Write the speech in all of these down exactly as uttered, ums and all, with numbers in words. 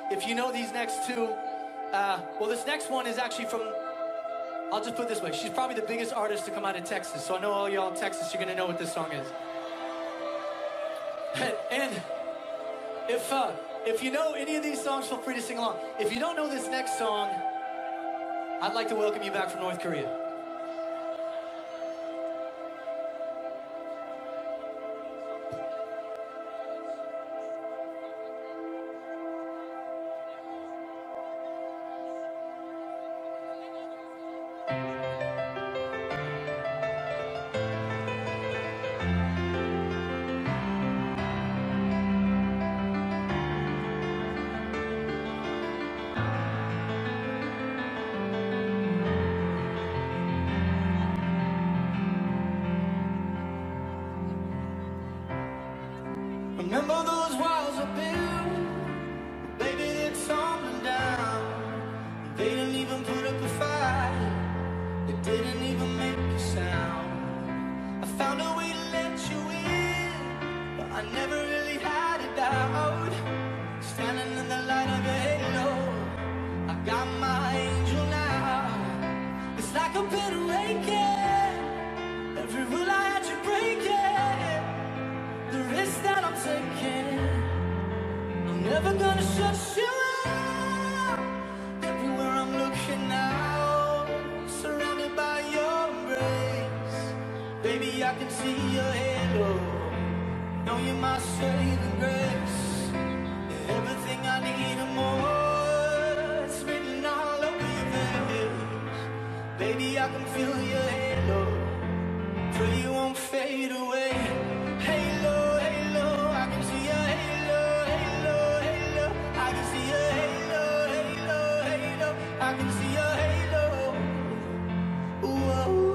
if you know these next two, uh, well, this next one is actually from, I'll just put it this way. She's probably the biggest artist to come out of Texas. So I know all y'all in Texas, you're going to know what this song is. And if, uh, if you know any of these songs, feel free to sing along. If you don't know this next song, I'd like to welcome you back from North Korea. Remember those walls I built? Baby, they're tumbling down. They didn't even put up a fight. They didn't even make a sound. I found a way to let you in, but I never really had it out. Standing in the light of your halo, I got my angel now. It's like I've been awakened. Every rule I had you breaking, the risk that I'm taking, I'm never gonna shut you out. Everywhere I'm looking now, surrounded by your embrace. Baby, I can see your halo. Know you're my saving grace. You're everything I need and more. It's written all over your face. Baby, I can feel your halo. Pray you won't fade away. Halo, halo, I can see your halo, halo, halo. I can see your halo, halo, halo. I can see your halo. Whoa.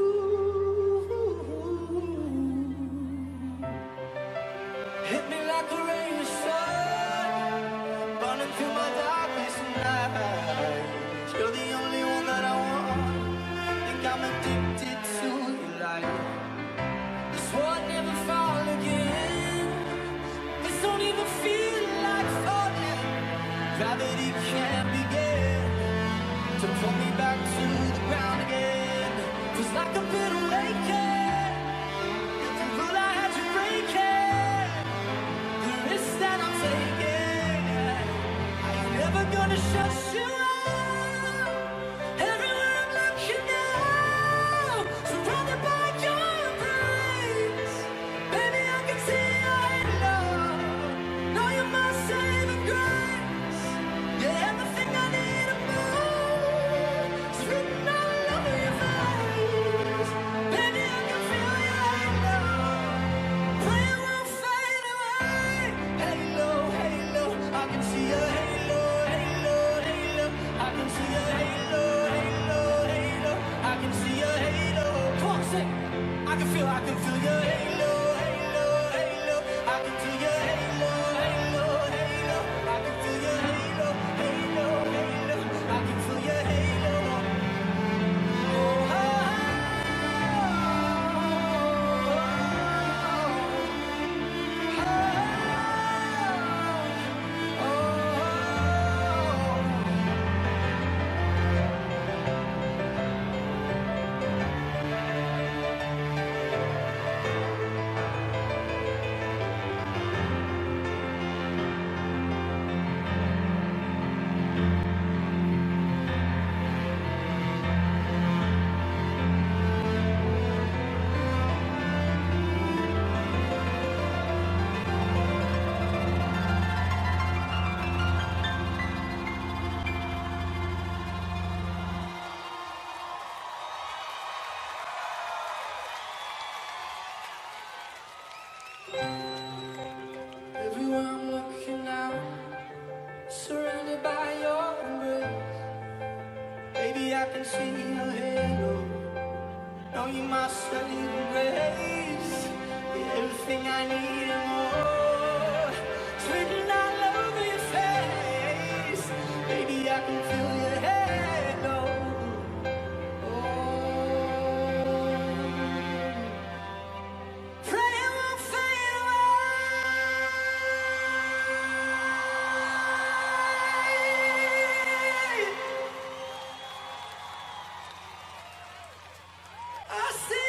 Hit me like a rain of sun, burning through my darkness tonight. You're the only one that I want. Think I'm addicted to your light. Swore I'd never fall again. This don't even feel like falling. Gravity can't begin to pull me back to the ground again. Feels like I've been awakened. Every rule I had you breaking, the risk that I'm taking, I ain't never gonna shut you out. Everywhere I'm looking now, surrounded by your embrace. Baby, I can see your halo. Know you're my saving grace. You're everything I need and more. It's written all over your face. Baby, I can feel your halo. Pray it won't fade away. Halo, halo, I can see your halo, halo, halo. I can see your halo, halo, halo. I can see your halo. Come on, sing. I can feel, I can feel your halo, halo, halo. I can feel your halo, halo, halo. I can feel your halo, halo, halo. I can feel your halo. Oh, oh, oh, oh, oh. Everywhere I'm looking now, surrounded by your embrace. Baby, I can see your halo. Know you my saving grace. You're everything I need and more. It's written all over your face. Baby, I can feel your halo. Pray it won't fade away. I see